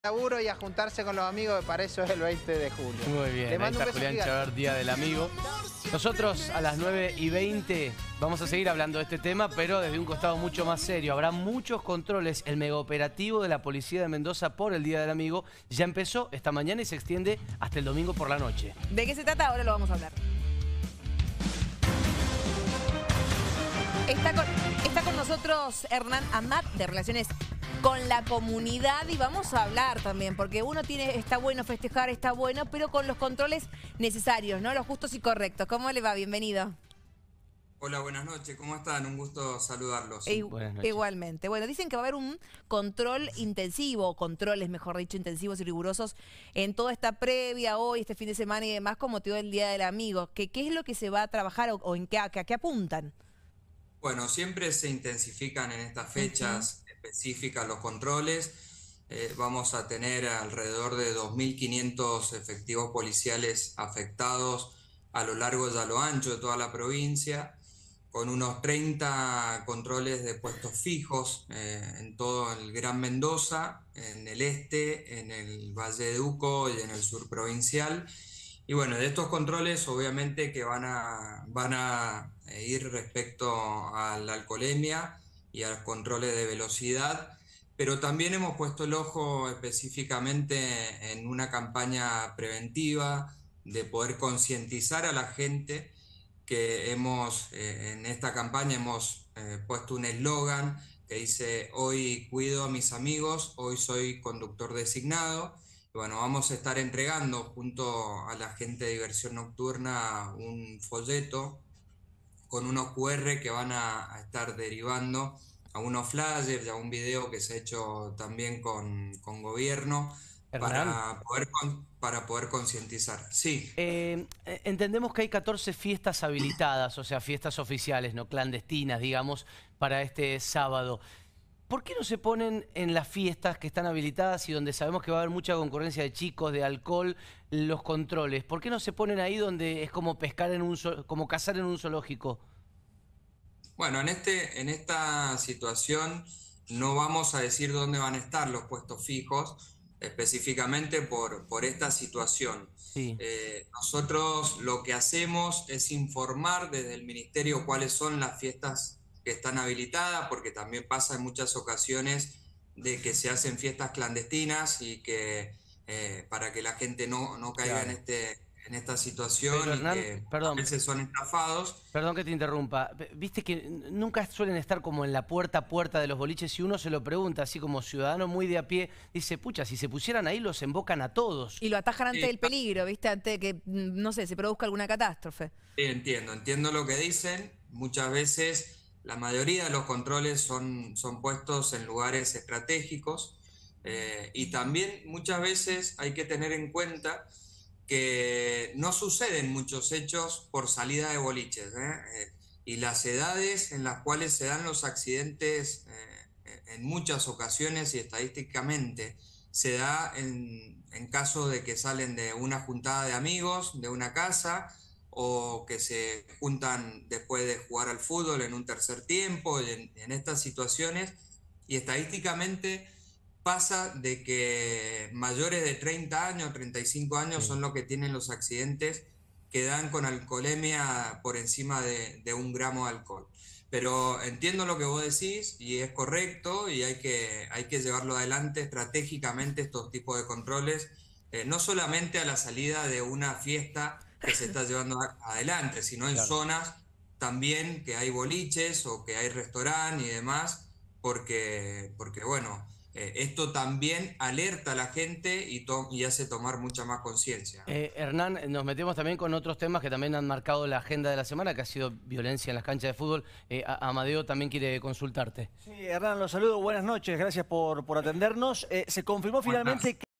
laburo y a juntarse con los amigos, que para eso es el 20 de julio. Muy bien, Le ahí mando un está beso Julián gigante. Chaver, Día del Amigo. Nosotros a las 9:20 vamos a seguir hablando de este tema, pero desde un costado mucho más serio. Habrá muchos controles. El megaoperativo de la Policía de Mendoza por el Día del Amigo ya empezó esta mañana y se extiende hasta el domingo por la noche. ¿De qué se trata? Ahora lo vamos a hablar. Está con nosotros Hernán Amat, de Relaciones con la Comunidad, y vamos a hablar también, porque está bueno festejar, está bueno, pero con los controles necesarios, ¿no? Los justos y correctos. ¿Cómo le va? Bienvenido. Hola, buenas noches, ¿cómo están? Un gusto saludarlos. Buenas noches. Igualmente. Bueno, dicen que va a haber un control intensivo, controles, mejor dicho, intensivos y rigurosos en toda esta previa, hoy, este fin de semana y demás, con motivo del Día del Amigo. ¿Qué es lo que se va a trabajar o en a qué apuntan? Bueno, siempre se intensifican en estas fechas específicas los controles. Vamos a tener alrededor de 2.500 efectivos policiales afectados a lo largo y a lo ancho de toda la provincia, con unos 30 controles de puestos fijos en todo el Gran Mendoza, en el este, en el Valle de Uco y en el sur provincial. Y bueno, de estos controles obviamente que van a ir respecto a la alcoholemia y a los controles de velocidad, pero también hemos puesto el ojo específicamente en una campaña preventiva de poder concientizar a la gente que en esta campaña hemos puesto un eslogan que dice: hoy cuido a mis amigos, hoy soy conductor designado. Bueno, vamos a estar entregando junto a la gente de diversión nocturna un folleto con unos QR que van a estar derivando a unos flyers y a un video que se ha hecho también con gobierno para poder concientizar. Sí. Entendemos que hay 14 fiestas habilitadas, o sea, fiestas oficiales, no clandestinas, digamos, para este sábado. ¿Por qué no se ponen en las fiestas que están habilitadas y donde sabemos que va a haber mucha concurrencia de chicos, de alcohol, los controles? ¿Por qué no se ponen ahí donde es como pescar como cazar en un zoológico? Bueno, en esta situación no vamos a decir dónde van a estar los puestos fijos, específicamente por esta situación. Sí. Nosotros lo que hacemos es informar desde el Ministerio cuáles son las fiestas que están habilitadas, porque también pasa en muchas ocasiones de que se hacen fiestas clandestinas y que para que la gente no caiga Claro. en esta situación. Pero, Hernán, y que perdón. a veces son estafados. Perdón que te interrumpa. Viste que nunca suelen estar como en la puerta a puerta de los boliches. Si uno se lo pregunta, así como ciudadano muy de a pie, dice: pucha, si se pusieran ahí los embocan a todos. Y lo atajan ante el peligro, ¿viste? Ante que, no sé, se produzca alguna catástrofe. Sí, entiendo lo que dicen. Muchas veces la mayoría de los controles son puestos en lugares estratégicos, y también muchas veces hay que tener en cuenta que no suceden muchos hechos por salida de boliches, y las edades en las cuales se dan los accidentes en muchas ocasiones y estadísticamente se da en caso de que salen de una juntada de amigos, de una casa, o que se juntan después de jugar al fútbol en un tercer tiempo, y en estas situaciones, y estadísticamente pasa de que mayores de 30 años, 35 años son los que tienen los accidentes que dan con alcoholemia por encima de 1 gramo de alcohol. Pero entiendo lo que vos decís y es correcto, y hay que llevarlo adelante estratégicamente estos tipos de controles, no solamente a la salida de una fiesta que se está llevando adelante, sino en zonas también que hay boliches o que hay restaurantes y demás, porque bueno, esto también alerta a la gente y hace tomar mucha más conciencia. Hernán, nos metemos también con otros temas que también han marcado la agenda de la semana, que ha sido violencia en las canchas de fútbol. Amadeo también quiere consultarte. Sí, Hernán, los saludo, buenas noches, gracias por atendernos. Se confirmó finalmente que